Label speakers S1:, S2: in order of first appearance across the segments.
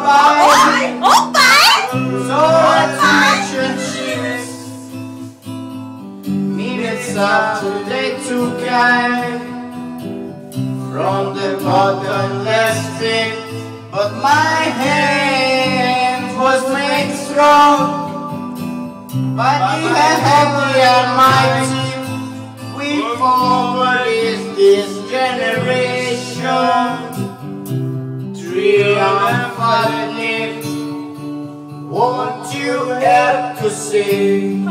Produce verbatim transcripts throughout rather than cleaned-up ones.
S1: 오빠이
S2: 오빠이?
S1: So relationships minutes up today to guide from the bottomless pit, but my hand was made strong by the heavy Almighty. We forward is this generation triumphantly. Won't you help to sing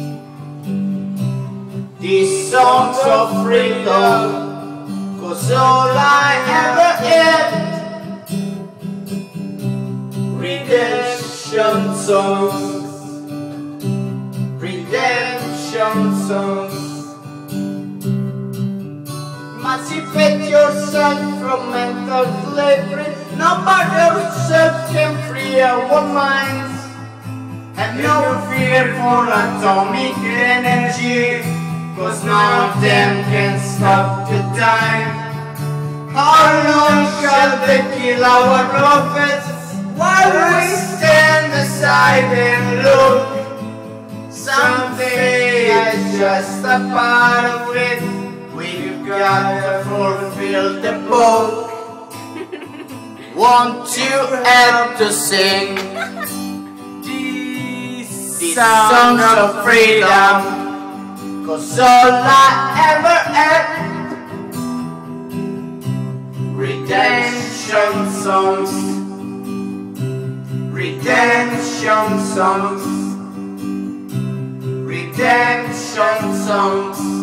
S1: these songs of freedom? 'Cause all I ever had, redemption songs, redemption songs. Emancipate yourself from mental slavery. Nobody yourself can free our minds. Have no fear for atomic energy, 'cause none of them can stop the time. How long shall they kill our prophets while we stand aside and look? Someday it's just a part of it. We've got to fulfill the book. Won't you help to sing these songs of freedom? 'Cause all I ever had, redemption songs, redemption songs, redemption songs.